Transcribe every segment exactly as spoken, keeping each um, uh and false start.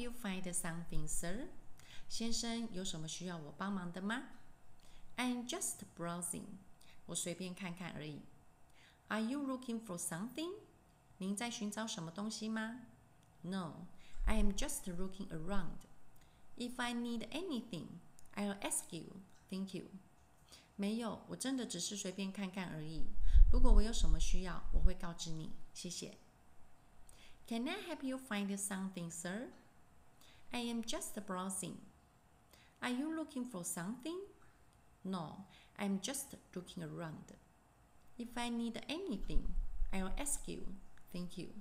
you find something, sir? 先生，有什么需要我帮忙的吗？ I'm just browsing. 我随便看看而已。Are you looking for something? 您在寻找什么东西吗？ No, I am just looking around. If I need anything, I'll ask you. Thank you. 没有，我真的只是随便看看而已。如果我有什么需要，我会告知你。谢谢。Can I help you find something, sir? I am just browsing. Are you looking for something? No, I'm just looking around. If I need anything, I'll ask you. Thank you.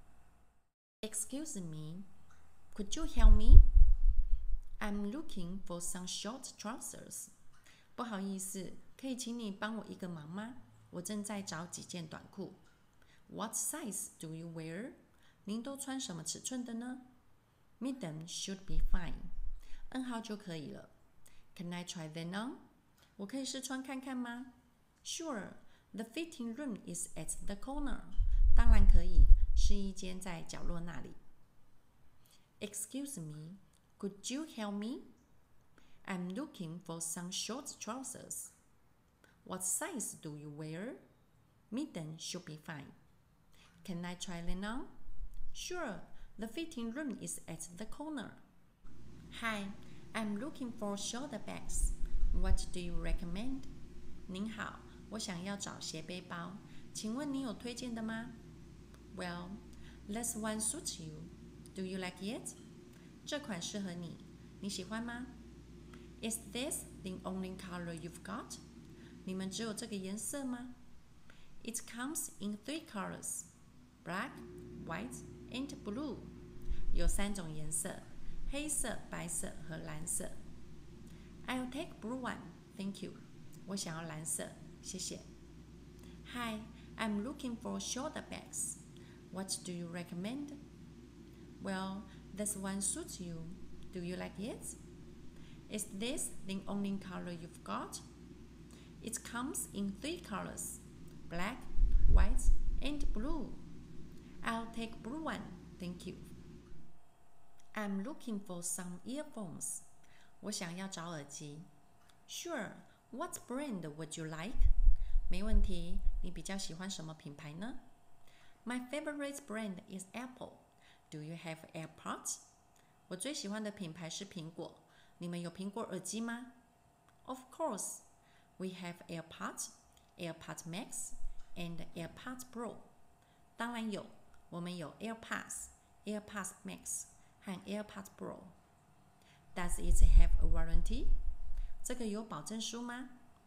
Excuse me, could you help me? I'm looking for some short trousers. 不好意思，可以请你帮我一个忙吗？我正在找几件短裤。What size do you wear? 您都穿什么尺寸的呢？ Medium should be fine. N 号就可以了。Can I try them on? 我可以试穿看看吗？ Sure, the fitting room is at the corner. 当然可以，试衣间在角落那里。Excuse me, could you help me? I'm looking for some short trousers. What size do you wear? Medium should be fine. Can I try them on? Sure, the fitting room is at the corner. Hi, I'm looking for shoulder bags. What do you recommend? 您好，我想要找斜背包，请问你有推荐的吗？ Well, this one suits you. Do you like it? 这款适合你，你喜欢吗？ Is this the only color you've got? 你们只有这个颜色吗？ It comes in three colors: black, white, and blue. 有三种颜色，黑色、白色和蓝色。I'll take blue one, thank you. 我想要蓝色，谢谢。Hi, I'm looking for shoulder bags. What do you recommend? Well, this one suits you. Do you like it? Is this the only color you've got? It comes in three colors: black, white, and blue. I'll take blue one, thank you. I'm looking for some earphones. 我想要找耳机。Sure, what brand would you like? 没问题，你比较喜欢什么品牌呢？ My favorite brand is Apple. Do you have AirPods? 我最喜欢的品牌是苹果。你们有苹果耳机吗？ Of course, we have AirPods, AirPods Max, and AirPods Pro. 当然有，我们有 AirPods, AirPods Max 和 AirPods Pro. Does it have a warranty? 这个有保证书吗？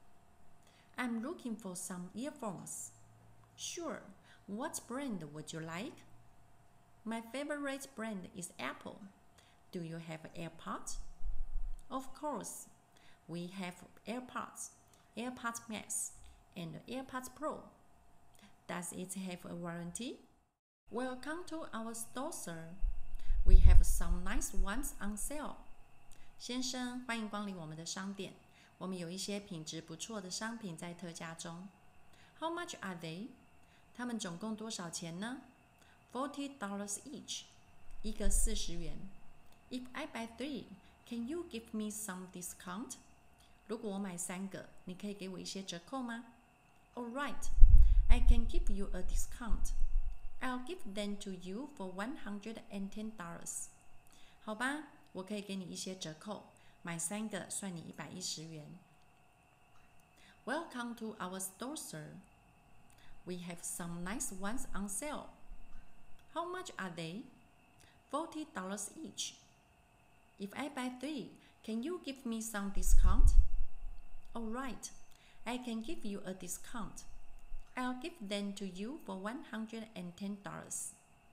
I'm looking for some earphones. Sure, what brand would you like? My favorite brand is Apple. Do you have AirPods? Of course, we have AirPods, AirPods Max, and AirPods Pro. Does it have a warranty? Welcome to our store, sir. We have some nice ones on sale. 先生，欢迎光临我们的商店。我们有一些品质不错的商品在特价中。How much are they? 它们总共多少钱呢？ Forty dollars each. 一个四十元。If I buy three, can you give me some discount? 如果我买三个，你可以给我一些折扣吗？ All right, I can give you a discount. I'll give them to you for one hundred ten dollars. 好吧，我可以给你一些折扣，买三个算你一百一十元。Welcome to our store, sir. We have some nice ones on sale. How much are they? Forty dollars each. If I buy three, can you give me some discount? All right, I can give you a discount. I'll give them to you for one hundred ten dollars.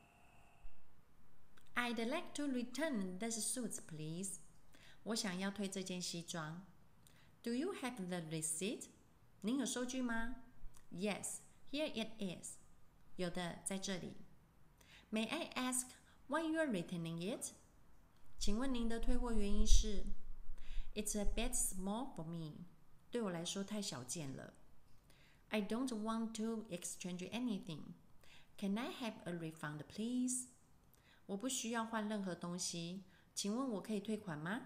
I'd like to return this suit, please. 我想要退这件西装。Do you have the receipt? 您有收据吗？ Yes, here it is. 有的，在这里。May I ask why you're returning it? 请问您的退货原因是 It's a bit small for me. 对我来说太小件了。I don't want to exchange anything. Can I have a refund, please? 我不需要换任何东西， 请问我可以退款吗？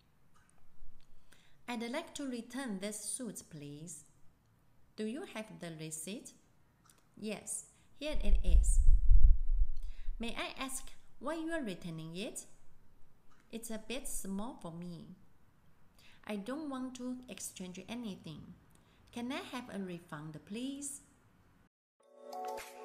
I'd like to return this suit, please. Do you have the receipt? Yes, here it is. May I ask why you are returning it? It's a bit small for me. I don't want to exchange anything. Can I have a refund, please?